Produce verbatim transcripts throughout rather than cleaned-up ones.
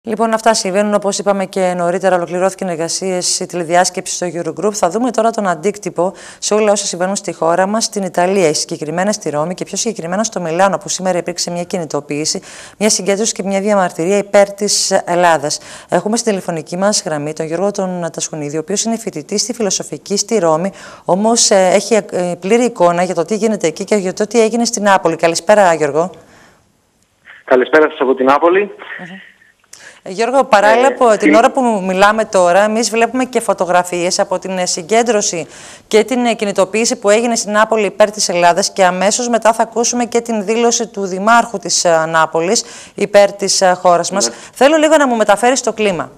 Λοιπόν, αυτά συμβαίνουν, όπως είπαμε και νωρίτερα. Ολοκληρώθηκαν οι εργασίες, η τηλεδιάσκεψη στο Eurogroup. Θα δούμε τώρα τον αντίκτυπο σε όλα όσα συμβαίνουν στη χώρα μας, στην Ιταλία, συγκεκριμένα στη Ρώμη και πιο συγκεκριμένα στο Μιλάνο, που σήμερα υπήρξε μια κινητοποίηση, μια συγκέντρωση και μια διαμαρτυρία υπέρ της Ελλάδας. Έχουμε στην τηλεφωνική μας γραμμή τον Γιώργο τον Τασχουνίδη, ο οποίος είναι φοιτητής στη Φιλοσοφική στη Ρώμη, όμως ε, έχει ε, πλήρη εικόνα για το τι γίνεται εκεί και για το τι έγινε στην Νάπολη. Καλησπέρα, Γιώργο. Καλησπέρα σας από την Νάπολη. Uh-huh. Γιώργο, παράλληλα από την ώρα που μιλάμε τώρα, εμείς βλέπουμε και φωτογραφίες από την συγκέντρωση και την κινητοποίηση που έγινε στην Νάπολη υπέρ της Ελλάδας και αμέσως μετά θα ακούσουμε και την δήλωση του Δημάρχου της Νάπολης υπέρ της χώρας μας. Ναι. Θέλω λίγο να μου μεταφέρεις το κλίμα.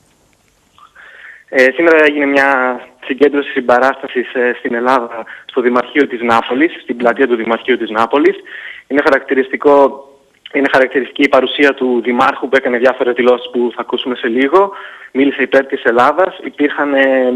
Ε, σήμερα έγινε μια συγκέντρωση συμπαράστασης ε, στην Ελλάδα στο Δημαρχείο της Νάπολης, στην πλατεία του Δημαρχείου της Νάπολης. Είναι χαρακτηριστικό... Είναι χαρακτηριστική η παρουσία του Δημάρχου που έκανε διάφορες δηλώσεις που θα ακούσουμε σε λίγο. Μίλησε υπέρ της Ελλάδας. Υπήρχαν, ε,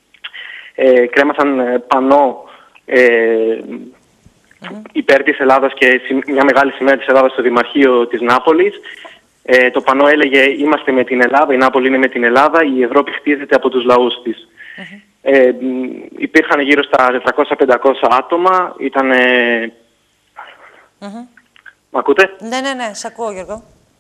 ε, κρέμασαν πανό ε, mm-hmm. υπέρ της Ελλάδας και μια μεγάλη σημαία της Ελλάδας στο Δημαρχείο της Νάπολης. Ε, το πανό έλεγε «Είμαστε με την Ελλάδα, η Νάπολη είναι με την Ελλάδα, η Ευρώπη χτίζεται από τους λαούς της». Mm-hmm. Ε, υπήρχαν γύρω στα τετρακόσια με πεντακόσια άτομα. Ήταν... Ε, mm-hmm. Μ' ακούτε? Ναι, ναι, ναι, σ' ακούω, Γιώργο.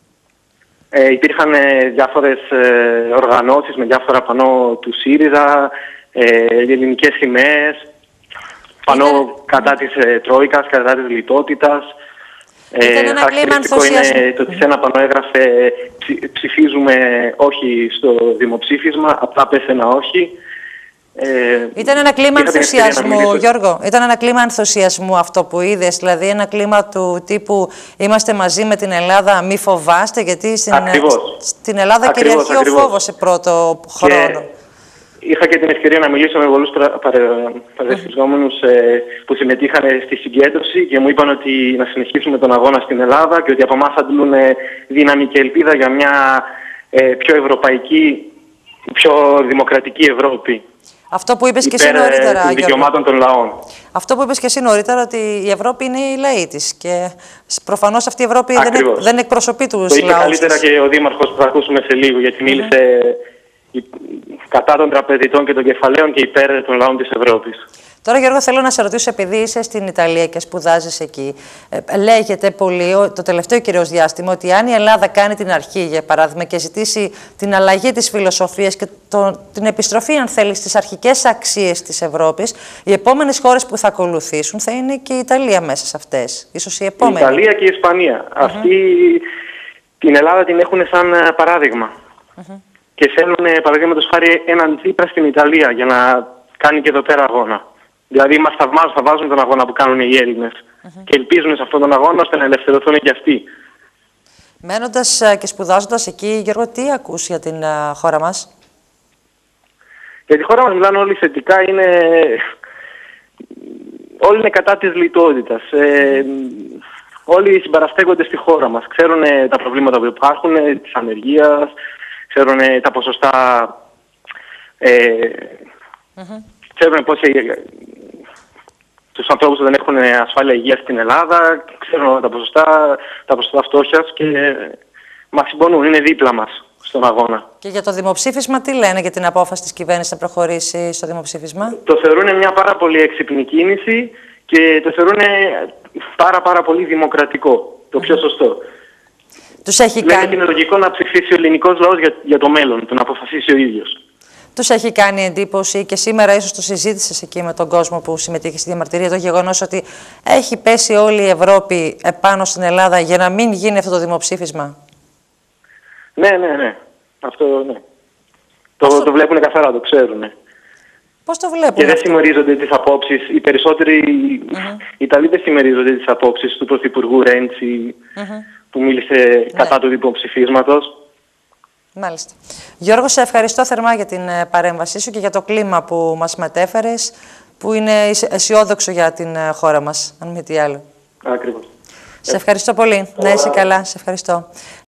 Ε, υπήρχαν ε, διάφορες ε, οργανώσεις με διάφορα πανό του ΣΥΡΙΖΑ, ε, ελληνικές σημαίες, πανό Είναι... κατά της ε, Τρόικας, κατά της λιτότητας. Ε, ένα κλίμα ενθουσιασμού. Είναι το ότι σε ένα πανό έγραφε ψη, ψηφίζουμε όχι στο δημοψήφισμα, απλά πες ένα όχι. Ε, Ήταν ένα κλίμα ενθουσιασμού, Γιώργο. Ήταν ένα κλίμα ενθουσιασμού αυτό που είδες, δηλαδή ένα κλίμα του τύπου είμαστε μαζί με την Ελλάδα, μη φοβάστε, γιατί στην, στην Ελλάδα ακριβώς, κυριαρχεί ακριβώς. ο φόβος σε πρώτο χρόνο. Και είχα και την ευκαιρία να μιλήσω με πολλούς παρευρισκόμενους mm-hmm. ε, που συμμετείχαν στη συγκέντρωση και μου είπαν ότι να συνεχίσουμε τον αγώνα στην Ελλάδα και ότι από εμάς αντλούν δύναμη και ελπίδα για μια ε, πιο ευρωπαϊκή, πιο δημοκρατική Ευρώπη. Αυτό που είπες και εσύ νωρίτερα, των δικαιωμάτων των λαών. Αυτό που είπες και εσύ νωρίτερα, ότι η Ευρώπη είναι οι λαοί της και προφανώς αυτή η Ευρώπη δεν, εκ, δεν εκπροσωπεί τους λαούς. Το είπε καλύτερα και ο Δήμαρχος που θα ακούσουμε σε λίγο, γιατί mm-hmm. μίλησε κατά των τραπεζιτών και των κεφαλαίων και υπέρ των λαών της Ευρώπης. Τώρα, Γιώργο, θέλω να σε ρωτήσω, επειδή είσαι στην Ιταλία και σπουδάζεις εκεί, ε, λέγεται πολύ το τελευταίο κυρίως διάστημα ότι αν η Ελλάδα κάνει την αρχή, για παράδειγμα, και ζητήσει την αλλαγή της φιλοσοφίας και το, την επιστροφή, αν θέλει, στις αρχικές αξίες της Ευρώπης, οι επόμενες χώρες που θα ακολουθήσουν θα είναι και η Ιταλία μέσα σε αυτές. Ίσως η επόμενη. Η Ιταλία και η Ισπανία. Mm-hmm. Αυτοί την Ελλάδα την έχουν σαν παράδειγμα. Mm-hmm. Και θέλουν, παραδείγματος χάρη, έναν Τσίπρα στην Ιταλία για να κάνει και εδώ πέρα αγώνα. Δηλαδή μας θαυμάζουν, θα βάζουν τον αγώνα που κάνουν οι Έλληνες mm-hmm. και ελπίζουν σε αυτόν τον αγώνα ώστε να ελευθερωθούν και αυτοί. Μένοντας και σπουδάζοντας εκεί, Γιώργο, τι ακούς για την uh, χώρα μας? Για τη χώρα μας μιλάνε όλοι θετικά, είναι... όλοι είναι κατά της λιτότητας. Ε, όλοι συμπαραστέκονται στη χώρα μας. Ξέρουν ε, τα προβλήματα που υπάρχουν, ε, της ανεργίας, ξέρουν ε, τα ποσοστά... Ε, mm-hmm. Ξέρουν πώς ε, τους ανθρώπους που δεν έχουν ασφάλεια υγείας στην Ελλάδα, ξέρουν τα ποσοστά, τα ποσοστά φτώχειας και ε, μας συμπονούν, είναι δίπλα μας στον αγώνα. Και για το δημοψήφισμα τι λένε για την απόφαση της κυβέρνησης να προχωρήσει στο δημοψήφισμα? Το θεωρούν μια πάρα πολύ έξυπνη κίνηση και το θεωρούν πάρα πάρα πολύ δημοκρατικό, το πιο σωστό. Τους έχει Λένε κάνει... ότι είναι λογικό να ψηφίσει ο ελληνικός λαός για, για το μέλλον, το να αποφασίσει ο ίδιος. Τους έχει κάνει εντύπωση και σήμερα ίσως το συζήτησες εκεί με τον κόσμο που συμμετείχε στη διαμαρτυρία, το γεγονός ότι έχει πέσει όλη η Ευρώπη επάνω στην Ελλάδα για να μην γίνει αυτό το δημοψήφισμα? Ναι, ναι, ναι. Αυτό ναι. Το, το... το βλέπουν καθαρά, το ξέρουν. Πώς το βλέπουν? Και δεν συμμερίζονται τις απόψεις. Οι περισσότεροι mm-hmm. Ιταλοί δεν συμμερίζονται τις απόψεις του Πρωθυπουργού Ρέντσι mm-hmm. που μίλησε κατά ναι. του δημοψηφίσματος. Μάλιστα. Γιώργο, σε ευχαριστώ θερμά για την παρέμβασή σου και για το κλίμα που μας μετέφερες, που είναι αισιόδοξο για την χώρα μας, αν μη τι άλλο. Ακριβώς. Σε ευχαριστώ πολύ. Να είσαι καλά. Σε ευχαριστώ.